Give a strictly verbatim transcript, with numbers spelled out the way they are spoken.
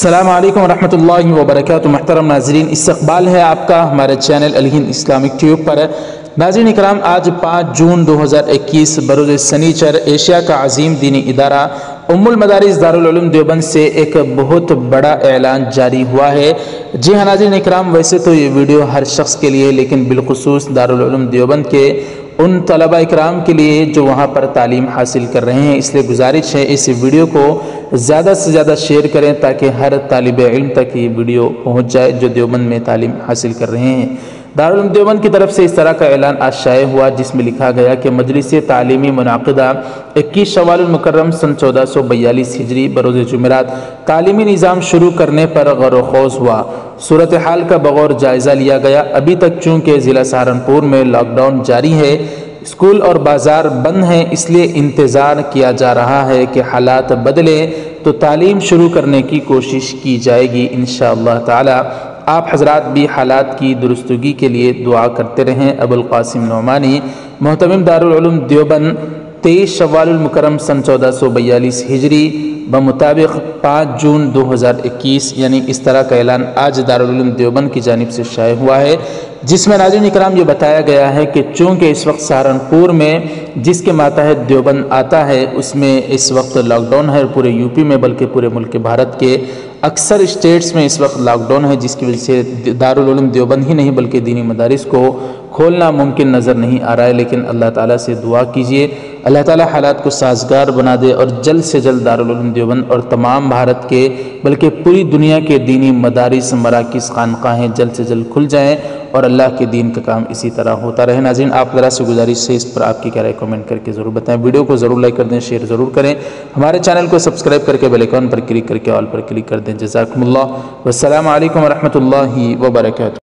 السلام علیکم ورحمۃ اللہ وبرکاتہ۔ محترم ناظرین، استقبال ہے آپ کا ہمارے چینل الہند اسلامک ٹیوب پر۔ ناظرین اکرام، آج پانچ جون دو ہزار اکیس بروز سنیچر ایشیا کا عظیم دینی ادارہ ام المدارس دارالعلوم دیوبند سے ایک بہت بڑا اعلان جاری ہوا ہے۔ جی ہاں ناظرین اکرام، ویسے تو یہ ویڈیو ہر شخص کے لیے، لیکن بالخصوص دارالعلوم دیوبند کے ان طلباء اکرام کے لیے جو وہاں پر تعلیم حاصل کر رہے ہیں، اس لیے گزارش ہے اس ویڈیو کو زیادہ سے زیادہ شیئر کریں تاکہ ہر طالب علم تک یہ ویڈیو پہنچ جائے جو دیوبند میں تعلیم حاصل کر رہے ہیں۔ دارالعلوم دیوبند کی طرف سے اس طرح کا اعلان آج شائع ہوا، جس میں لکھا گیا کہ مجلس تعلیمی منعقدہ اکیس شوال المکرم سن چودہ سو بیالیس ہجری بروز جمعرات تعلیمی نظام شروع کرنے پر غور و خوض ہوا۔ صورتحال کا بغور جائزہ لیا گیا۔ ابھی تک چونکہ ضلع سہارنپور میں لاک ڈاؤن جاری ہے، اسکول اور بازار بند ہیں، اس لیے انتظار کیا جا رہا ہے کہ حالات بدلیں تو تعلیم شروع کرنے کی کوشش کی جائے گی انشاءاللہ تعالی۔ آپ حضرات بھی حالات کی درستگی کے لیے دعا کرتے رہیں۔ ابو القاسم نعمانی، محتمم دارالعلوم دیوبند، تیئیس شوال المکرم سن چودہ سو بیالیس ہجری بمطابق پانچ جون دو ہزار اکیس، یعنی اس طرح کا اعلان آج دارالعلوم دیوبند کی جانب سے شائع ہوا ہے، جس میں ناظرین اکرام یہ بتایا گیا ہے کہ چونکہ اس وقت سہارنپور میں جس کے ماتحت دیوبند آتا ہے اس میں اس وقت لاک ڈاؤن ہے، پورے یو پی میں بلکہ پورے ملک بھارت کے اکثر اسٹیٹس میں اس وقت لاک ڈاؤن ہے، جس کی وجہ سے دارالعلوم دیوبند ہی نہیں بلکہ دینی مدارس کو کھولنا ممکن نظر نہیں آ رہا ہے۔ لیکن اللہ تعالیٰ سے دعا کیجئے، اللہ تعالیٰ حالات کو سازگار بنا دے اور جلد سے جلد دارالعلوم دیوبند اور تمام بھارت کے بلکہ پوری دنیا کے دینی مدارس، مراکز، خانقاہیں جلد سے جلد کھل جائیں اور اللہ کے دین کا کام اسی طرح ہوتا رہے۔ ناظرین، آپ ذرا سے گزارش ہے اس پر آپ کی کیا رائے کامنٹ کر کے ضرور بتائیں۔ ویڈیو کو ضرور لائک کر دیں، شیئر ضرور کریں، ہمارے چینل کو سبسکرائب کر کے بیل آئیکن پر کلک کر کے آل پر کلک کر دیں۔ جزاکم اللہ، والسلام علیکم ورحمۃ اللہ وبرکاتہ۔